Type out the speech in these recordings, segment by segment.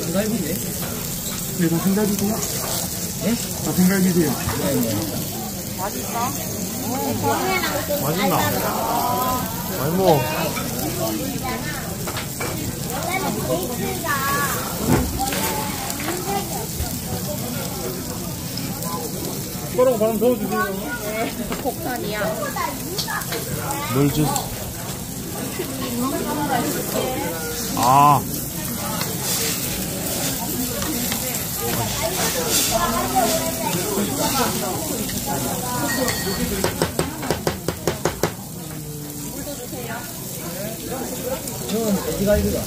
생갈비네. 네, 다 생갈비고요. 예? 다 생갈비세요. 네네. 맛있어? 맛있나? 많이 먹어. 그럼 바람 넣어주세요. 네, 폭탄이야. 물 주스. 아. 이건 돼지갈비가.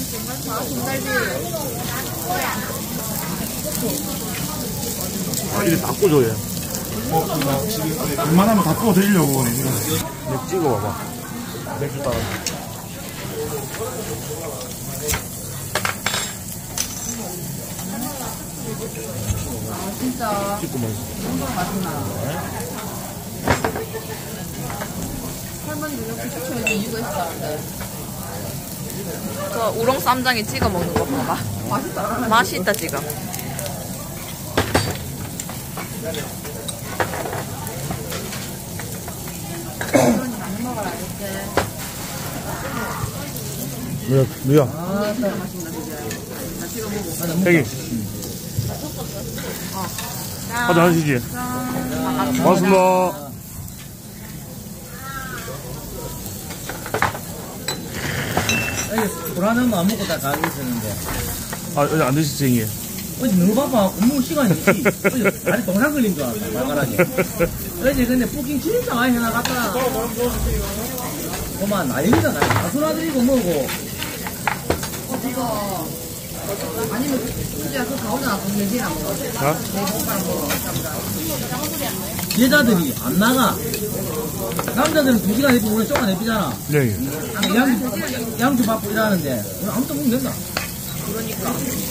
아, 이래 다 꽂아요. 지금 웬만하면 다 구워 드리려고 오네. 맥 찍어봐봐. 맥주 따라. 진짜 찍고 먹어. 맛있나? 할머니도 이렇게 추천해준 이유가 있었는데. 저 우렁 쌈장에 찍어 먹는 거 봐봐. 맛있다. 맛이 있다 지금. 누야. 아, 여기. 하자 하시지. 고맙습니다. 불안하면 안 먹고 다 가고 있었는데. 아, 어제 안 드시지, 형님? 어제 너무 바빠. 업무 시간이 없지. 어제 다리 동상 걸린 줄 알았다, 발가락에. 어제 근데 부킹 진짜 많이 해나갔다. 그만, 난리잖아. 가수라들이고 뭐고. 이거 아니면 진짜 그 가오리 나서 내지나 먹어. 어? 내 손가락 먹어. 여자들이 안 나가. 남자들은 2시간 내비고 원래 쪼가 내비잖아. 네, 형님. 양주 받고 일하는데 오늘 아무도 먹으면 된다. 그러니까.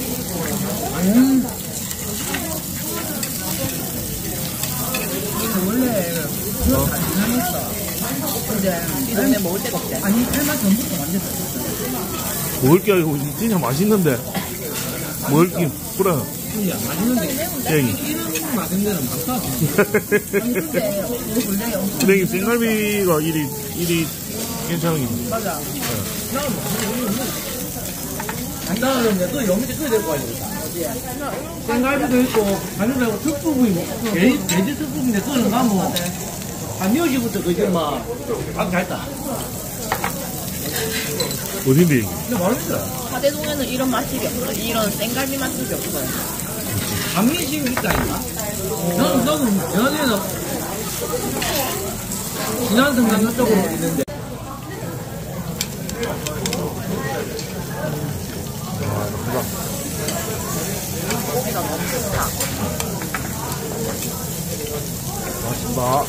이거 원래 그거 안 지나갔어. 근데 이 동네 먹을 데가 없대. 아니 8만 전부터 완전 됐었어. 먹을 게 아니고 진짜 맛있는데. 먹을 게, 그래. 진짜 맛있는데 네, 형님. 이런 맛있는 데는 많다. 아니 근데 우리 원래 엄청 근데 이게 생갈비가 일이 괜찮은 게. 맞아. 간단하는데 또 여기서 끓여야 될 거 아니야. 생갈비도 있고 간장하고 특부분이 뭐 돼지 특부분인데 그거는 가면 한 10시부터 그게 막잘 따. 어딘데, 이게? 근데 맛있어. 하대동에는 이런 맛집이 없어. 이런 생갈비 맛집이 없어요. 감리식이 있다니까? 나는 연예인은 지난성당 이쪽으로 있는데. 고기가 너무 좋다. 맛있다.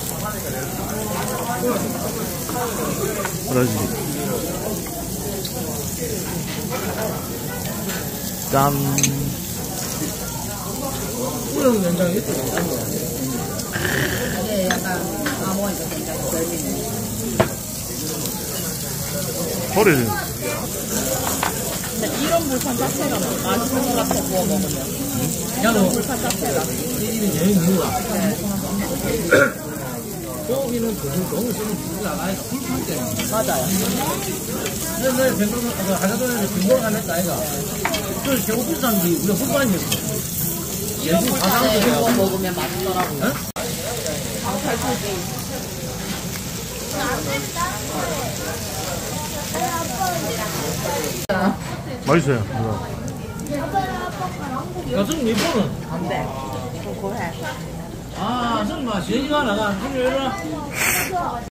그러지. 짠. 우영 연장이 있어. 이게 약간 아모니까 굉장히 별미네. 소리를. 근데 이런 물판 자체가 맛있는 것 같아 구워 먹으면. 야너 물판 자체가. 이는 여행 이유가 고기는 조금 너무 쓰지 않아요. 불판 때문에. 맞아요. 근데 뱅글 하자전에 뱅글 가냈다 아이가. 그 제일 비싼 게 우리가 불판이었어. 이런 물판에 구워 먹으면 맛있더라고요. 응? 방탈출기. 맛있어요. 여성 일본은 안 돼. 그거 해. 아, 정말 시행이가 나가. 일어나.